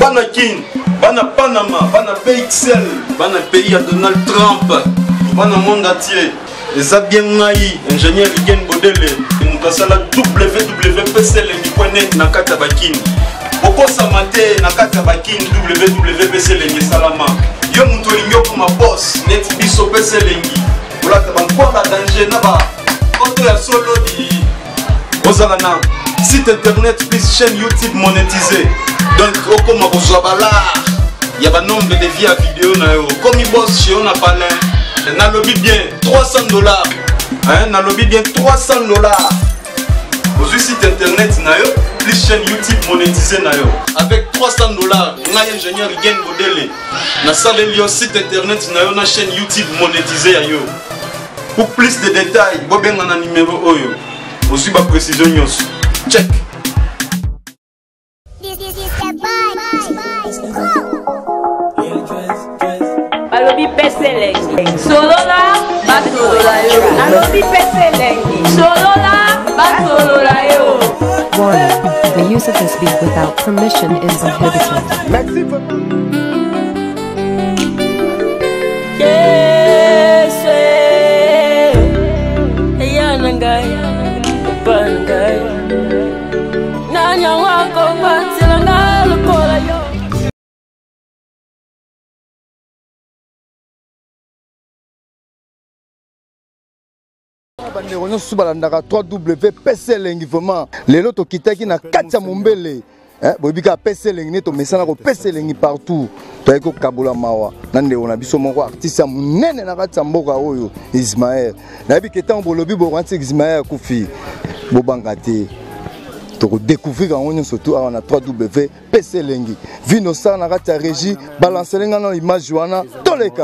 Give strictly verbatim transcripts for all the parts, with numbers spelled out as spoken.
bana kin bana Panama bana P X L bana pays à Donald Trump bana monde entier les a bien ngai ingénieur Igen Bodele nous passons la w w w point p c lengi point net na kata bakin oko samate na kata bakin w w w point p c lengi salama yo muto lingyo kuma boss net biso P C lengi ola tabankwala danger na ba auto ya solo di ozala na site internet plus chaîne YouTube monétisée donc oko ma kozwa bala ya ba nombre de via vidéo na yo comme boss chez on a parlé na lobby bien trois cents dollars hein na lobby bien trois cents dollars au site internet na yo plus chaîne YouTube monétisée na yo avec trois cents dollars ngai ingénieur Igen Bodele na salle yo site internet na yo na chaîne YouTube monétisée ya yo pour plus de détails bobenga na numéro oyo aussi ba précision nyos check Alobi P C lengi solo la batolo la yo alobi P C lengi solo la batolo la yo. Warning: the use of this beat without permission is prohibited. Merci for Yes, yeah, nangai, bangai, nanya wako batila ngalokola yo. on se balandaka trois W P C lengi vraiment lelo to kitaki na katia mombele eh bobika P C lengi to mesana ko P C lengi partout to eko kabula mawa nande on a biso moko artiste munene na katia mboka oyo Ismaël na bi ketan bolobi bo kanti Ismaël kufi bobanga te to découvrir on surtout on a trois W P C lengi vino sa na katia régie balancer lenga na image wana toleka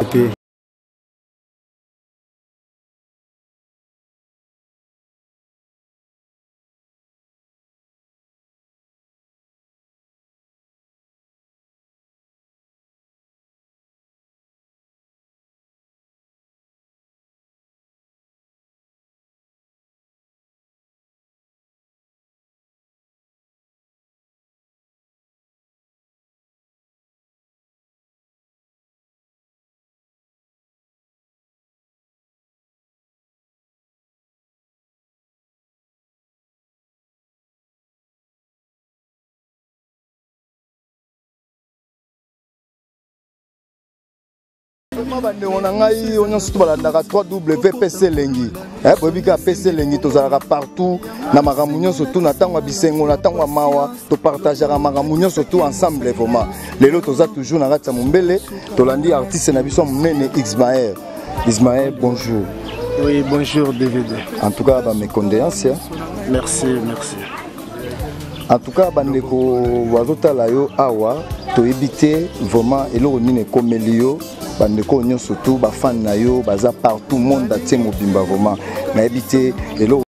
on a ngai on surtout balandaka trois W P C lengi eh bobika P C lengi tozalaka partout na makambo nyonso tout na tango bisengo na tango mawa to partageaka makambo nyonso tout ensemble vraiment lelo toza toujours na kati ya mombele tolandi artiste na biso munene Ismaël. Ismaël, bonjour. Oui, bonjour D V D. En tout cas ba mes condoléances. Merci, merci. En tout cas bandeko wazotala yo awa to ebité vraiment eloko nini komelio bandeko nyonso tout ba fan na yo baza partout monde atie mobimba vraiment na ebité eloko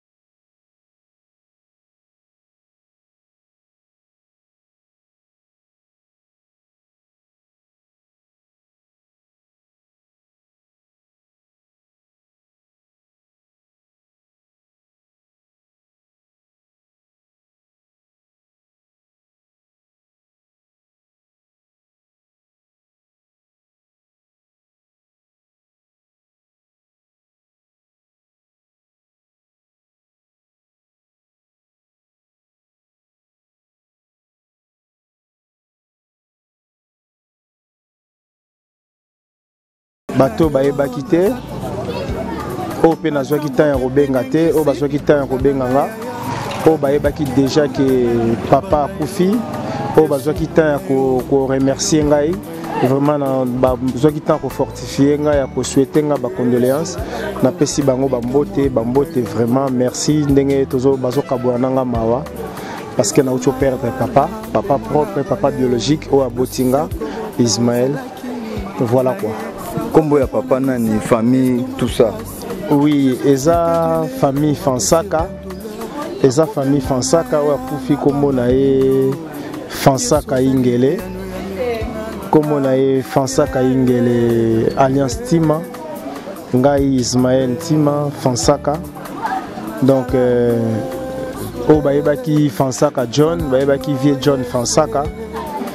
bato bayebaki te oyo mpe nazwaki ntan ya kobenga te oyo bazwaki ntan ya kobenganga oyo bayebaki déjà ke papa akufi oyo bazwaki ntan ya koremercie ngai vraiment bazwaki ntan ya kofortifie ngai ya kosouete ngai bacondoléance napesi bango bambote bambote vraiment merci ndenge bazokabwana na nga mawa parce que nauti operdre papa papa propre papa biologique oyo aboti nga Ismaël, voilà quoi. Combo ya papa nani famille tout ça. Oui, eza famille Fansaka. Eza famille Fansaka wa pufi kombo na e Fansaka Ingele. Kombo na e Fansaka Ingele Alliance Tima. Ngai Ismaël Tima Fansaka. Donc euh, o bayebaki Fansaka John, bayebaki vie John Fansaka.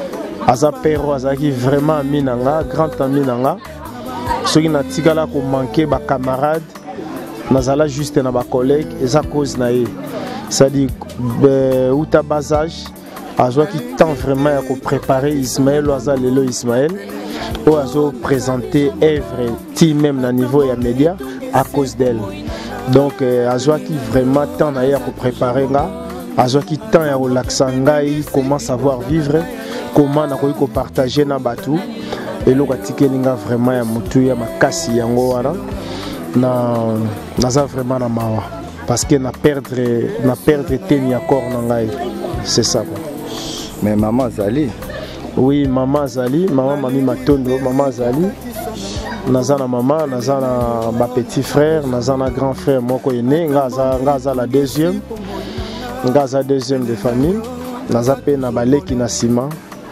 aza père azalaki vraiment ami nanga grand ami nanga soki natikala komanke bacamarade nazala juste na bacollègue eza cause na ye c'est-à-dire uta bas âge azwaki temps vraiment ya kopréparer Ismaël aza lelo Ismaël oyo azoprésente œuvre ti même na niveau ya média à cause d'elle donc azwaki vraiment temps na ye ya kopréparer nga azwaki temps ya kolakisa ngai comment savoir vivre comment nakoki kopartager na bato eloko atikeli nga vraiment ya motu ya makasi yango wana na naza vraiment na mawa parce que na perdre na perdre teni ya corps na ngai c'est ça quoi. Mais maman Zali oui maman Zali maman mami matondo maman Zali naza na maman naza na ba petit frère naza na grand frère moko ene ngaza ngaza la deuxième ngaza deuxième de famille naza pe na baleki na sima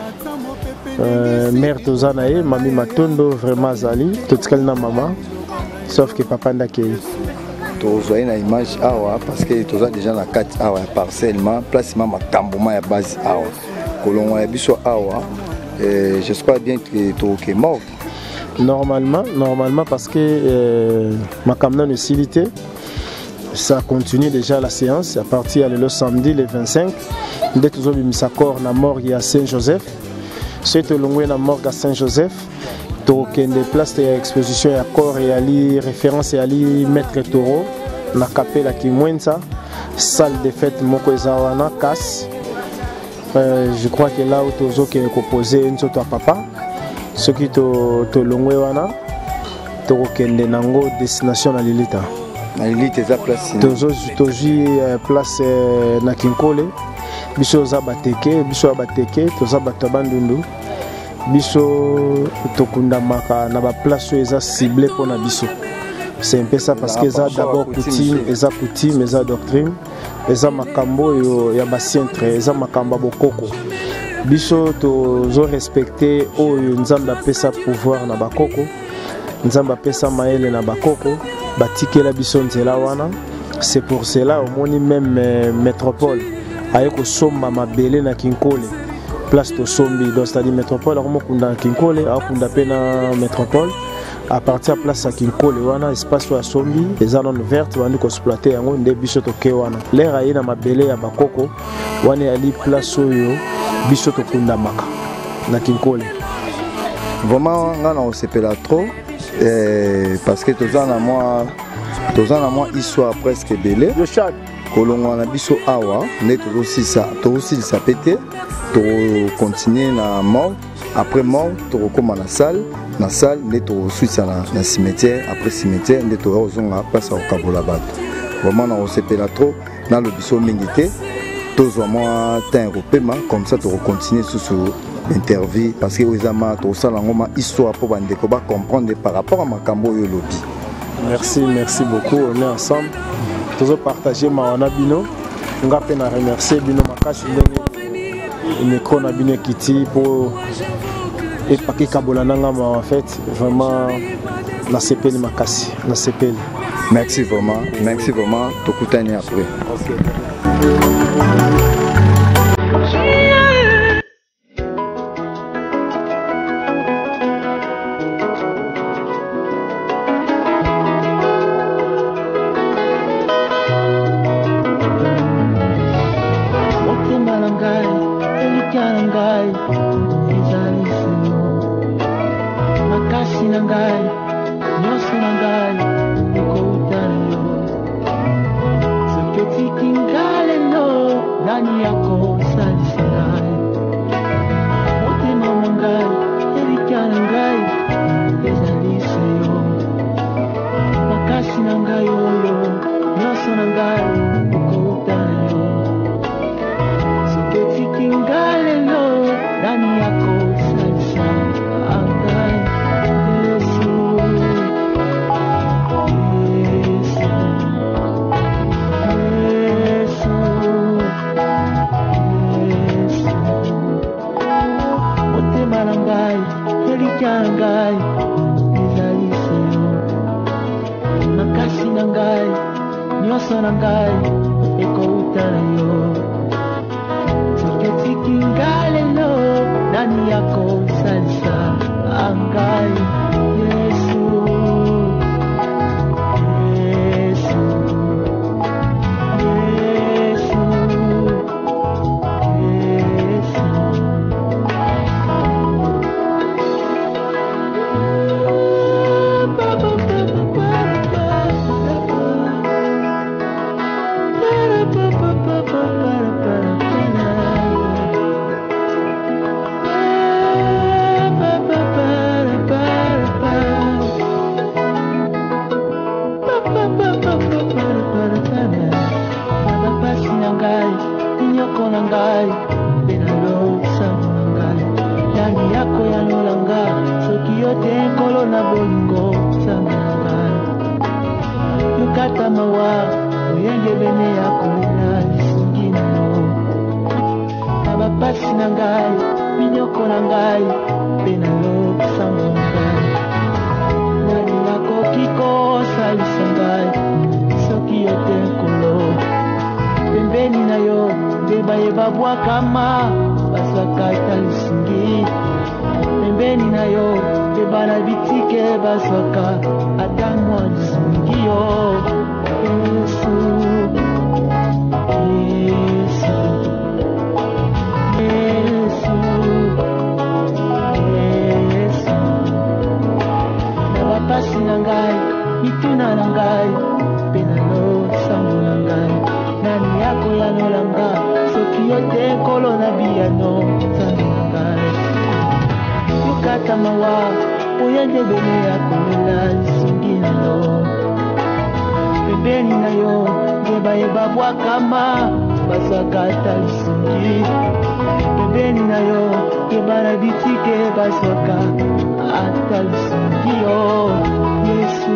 euh, mère tozana ye mami matondo vraiment Zali totikali na maman sauf que papa ndakei tozoyi na image awa parce que toza déjà na kati awa ya parcellement placement makamboma ya base awa kolongo ya biso awa euh, j'espère bien que toke mort normalement normalement parce que euh, makamna ne silité ça continue déjà la séance à partir de le samedi le vingt-cinq dès que nous mis corps na morgue à Saint-Joseph c'est longue na morgue à Saint-Joseph donc des places d'exposition à corps et à li référence et à li maître taureau na capella qui mwensa salle de fête moko ezawana casse euh, je crois que là où tozo qui est composé une sorte à papa ce qui to to longwe wana to kende nango destination na Lilita na Lilita eza place tozo toji place na Kinkole biso za bateke biso bateke toza batabandundu biso tokunda maka na ba place eza ciblé pour na biso c'est un peu ça parce que ça d'abord coutume eza coutume eza doctrine eza makambo yo ya basientre eza makamba bokoko biso tozo respecter oyo nzambe apesa pouvoir na bakoko nzambe apesa maele na bakoko batikela biso nzela wana c'est pour cela au moni même euh, métropole ayeko somba mabele na Kinkole place to sombi donc c'est-à-dire métropole akomo kunda Kinkole akunda pe na métropole à partir place à Kinkole wana espace ya sombi eza non verte wandi ko exploiter yango nde biso to ke wana l'air ayi na mabele ya bakoko wana ali place oyo biso to kunda maka na Kinkole vraiment ngana on s'appelle trop eh, parce que toza na moi toza na moi histoire presque belé yo chat kolongo na biso awa ne tozo sisa tozo sisa pété to continuer na mort après mort to koma na salle na salle ne to suisa na, na cimetière après cimetière ne to ozonga pasa okabola bato vraiment na on s'appelle trop na le biso mingité tozo moi temps européen comme ça to continuer sous interview parce que ozama to sala ngoma histoire pour bande ko ba comprendre par rapport à makambo yo lobby. Merci, merci beaucoup, on est ensemble. Tous partager ma bino. On va peine remercier bino makasi ndenge micro na bino kiti pour et paquet kabola nanga en fait vraiment na sepeli makasi na sepeli. Merci vraiment, merci vraiment tokutani après. OK. nani yako salisa angai Yesu Yesu Yesu Yesu kama baswaka lisingi pembeni nayo bebana bitike baswaka atamwa lisingi yo Yesu Yesu Yesu Yesu na bapasi na ngai mituna na ngai pena lo sango na ngai nani yako yanolanga yote kolo na biyano zangai yukata mawa uyende bene ya kolela singino pembeni na yo ngeba eba bwa kama basakata singi pembeni na yo ngeba na bitike basaka atal singi yo Yesu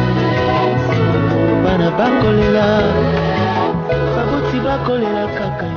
bakolela babuti bakolela kaka